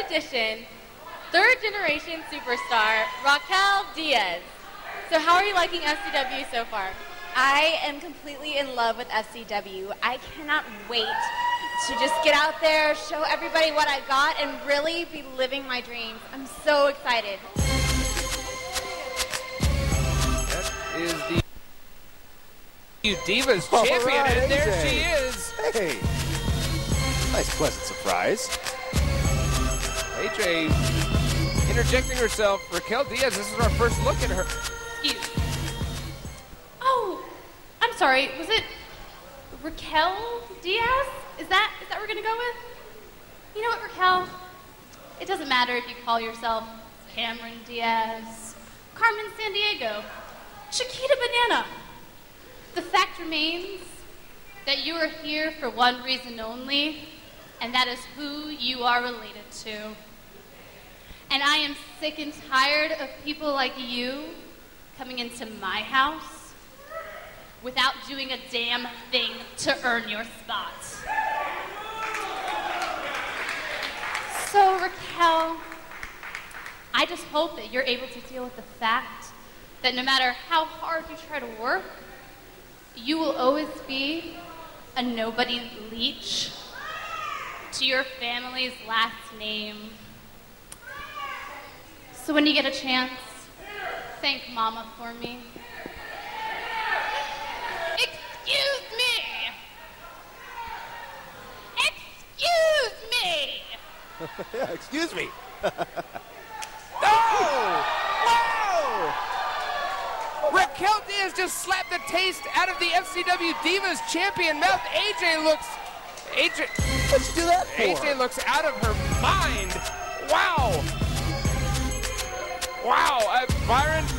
addition, third-generation superstar, Raquel Diaz. So how are you liking FCW so far? I am completely in love with FCW. I cannot wait to just get out there, show everybody what I got, and really be living my dreams. I'm so excited. That is the Divas champion, right, and there AJ. she is. Hey, nice pleasant surprise. AJ interjecting herself. Raquel Diaz, this is our first look at her. Oh, I'm sorry. Was it Raquel Diaz? Is that what we're gonna go with? You know what, Raquel? It doesn't matter if you call yourself Cameron Diaz, Carmen Sandiego, Chiquita Banana. The fact remains that you are here for one reason only, and that is who you are related to. And I am sick and tired of people like you coming into my house without doing a damn thing to earn your spot. So, Raquel, I just hope that you're able to deal with the fact that no matter how hard you try to work, you will always be a nobody leech to your family's last name. So when you get a chance, thank Mama for me. Excuse me! Excuse me! Yeah, excuse me. Oh! Wow! Raquel Diaz just slapped the taste out of the FCW Divas champion mouth. AJ looks What'd you do that for? AJ looks out of her mind. Wow. Wow, Byron,